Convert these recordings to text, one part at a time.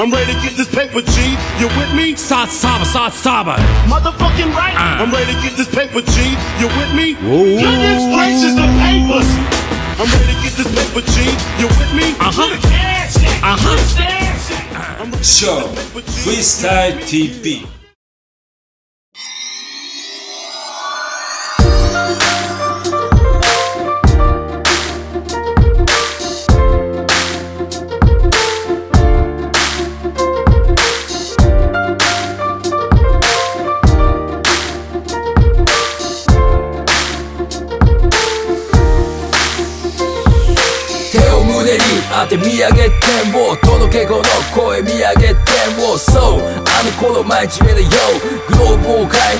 I'm ready to get this paper, G. You with me? Start saba. Motherfucking right. I'm ready to get this paper, G. You with me? Goodness gracious, the papers. I'm ready to get this paper, G. You with me? Show Freestyle TV. 当て見上げ天を届けこの声見上げ天をそうあの頃毎日目でよグローブを変え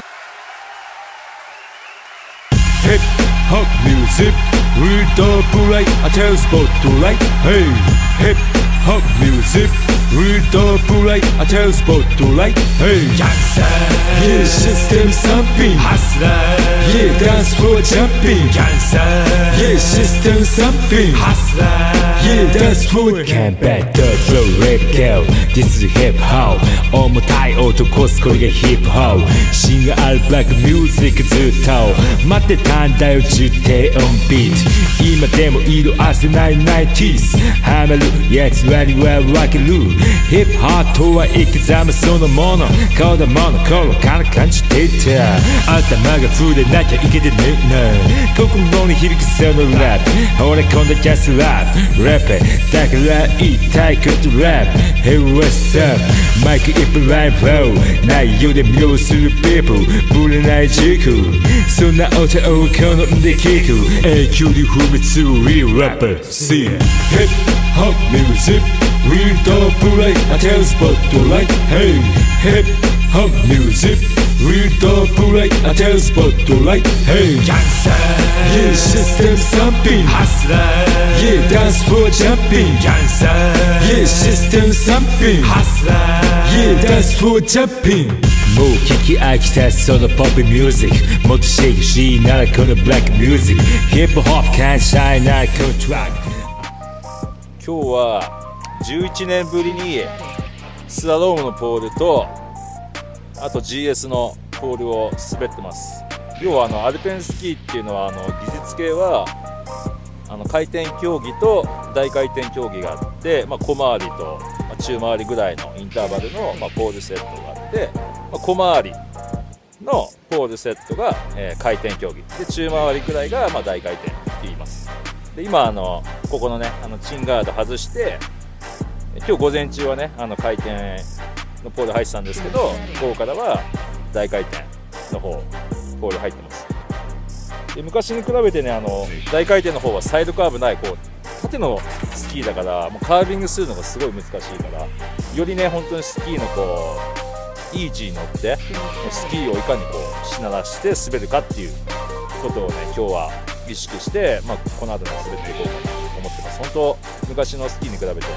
Hip hop music with the bright I tell spotlight Hey Hip hop music with the bright I tell spotlight Hey Gangster Yeah system thumping Hustler Yeah dance floor jumping Gangster Yeah system thumping Hustler Yeah dance floor Can't back the flow let go This is hip hop 重たい音こすこれがヒップホップシンガーアルバックミュージックずっと待ってたんだよ重低音ビート今でも色あせない 90s ハマる奴らには分けるヒップホップとは生きざまそのもの子供の頃から感じてた頭が触れなきゃいけてねえな心に響くそのラップ惚れ込んだキャスラップラップだから言いたいことラップ Hey what's up マイク一本ライブフロー内容で魅了する people ぶれない軸そんな音を好んで聴く永久に不滅 Real rapper See Hip hop music with the bright I tell spotlight Hey Hip hop music with the bright I tell spotlight Hey Gangster Yeah system thumping Hustler Yeah dance floor jumping Gangster Yeah system thumping Hustler Yeah dance floor jumping もう聴き飽きたそのポップミュージックもっとシェイクしいならこのブラックミュージックヒップホップ感謝ないなこのトラック今日は11年ぶりにスラロームのポールとあと GS のポールを滑ってます。要はアルペンスキーっていうのは技術系は回転競技と大回転競技があって、小回りと、中回りぐらいのインターバルの、ポールセットがあって、小回りのポールセットが、回転競技で中回りぐらいが、大回転って言います。で今ここのねチンガード外して今日午前中はね回転のポール入ってたんですけど午後からは大回転の方ポール入ってます。で昔に比べてね大回転の方はサイドカーブない縦のスキーだからもうカービングするのがすごい難しいからよりね本当にスキーのイージーに乗ってスキーをいかにしならして滑るかっていうことをね今日は意識して、この後も滑っていこうかなと思ってます。本当昔のスキーに比べて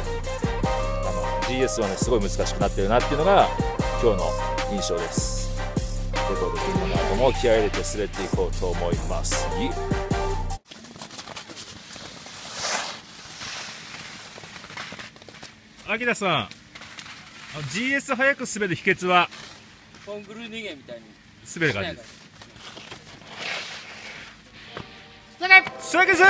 GS はねすごい難しくなってるなっていうのが今日の印象です。ということでこの後も気合い入れて滑っていこうと思います。 アキラさんGS 速く滑る秘訣はコングル人間みたいに滑る感じです。ストライクズ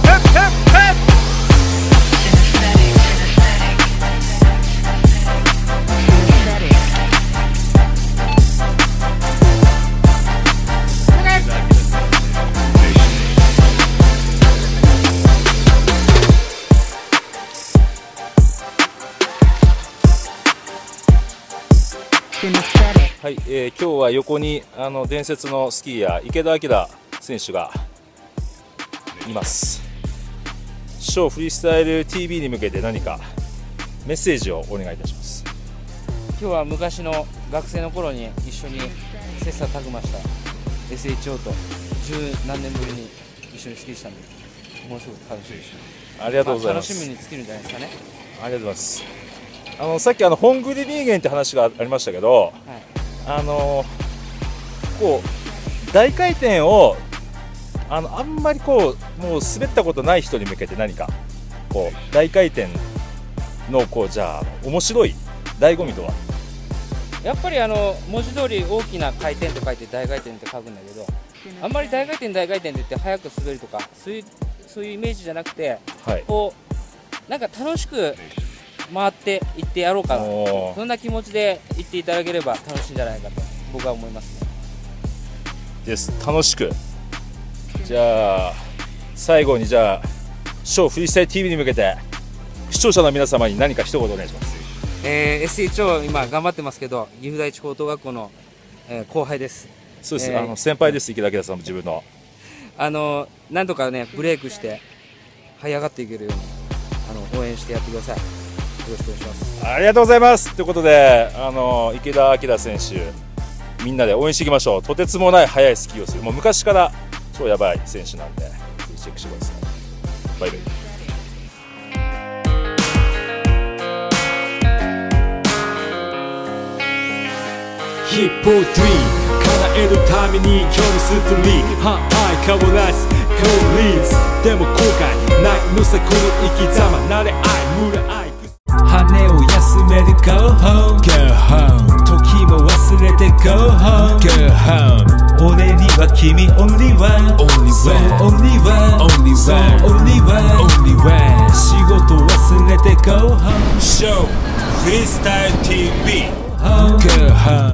はい、今日は横に伝説のスキーヤー池田明選手がいます。ショーフリースタイル TV に向けて何かメッセージをお願いいたします。 今日は昔の学生の頃に一緒に切磋琢磨した SHO と十何年ぶりに一緒にスキーしたんでものすごく楽しいですね。 ありがとうございます。 楽しみに尽きるんじゃないですかね。 ありがとうございます。さっきホングリ人間って話がありましたけど、大回転をあんまりもう滑ったことない人に向けて何か大回転のじゃあ面白い醍醐味とは？ やっぱり文字通り大きな回転と書いて大回転って書くんだけど、あんまり大回転って言って速く滑るとかそういうイメージじゃなくて、 はい、 こうなんか楽しく回っていってやろうかな、そんな気持ちで行っていただければ楽しいんじゃないかと僕は思いますね。 です。楽しく。じゃあ最後にじゃあショーフリースタイル TV に向けて視聴者の皆様に何か一言お願いします。 SHO 今頑張ってますけど、岐阜第一高等学校の、後輩です。 そうです、先輩です。池田明さんも自分のなんとかねブレイクして這い上がっていけるように応援してやってください。よろしくお願いします。 ありがとうございます。ということで池田明選手みんなで応援していきましょう。とてつもない速いスキーをする、もう昔から超やばい選手なんでチェックしてください。バイバイ。 ヒップホップドリーム叶えるために今日のストーリー相変わらずコーリーズでも後悔ないのさこの生き様慣れ合い群れ合い羽を休める Go home Go home 時も忘れて Go home Go home 俺には君 Only one Only one Only one Only one Only one Only one 仕事忘れて Go home Show Freestyle TV Go home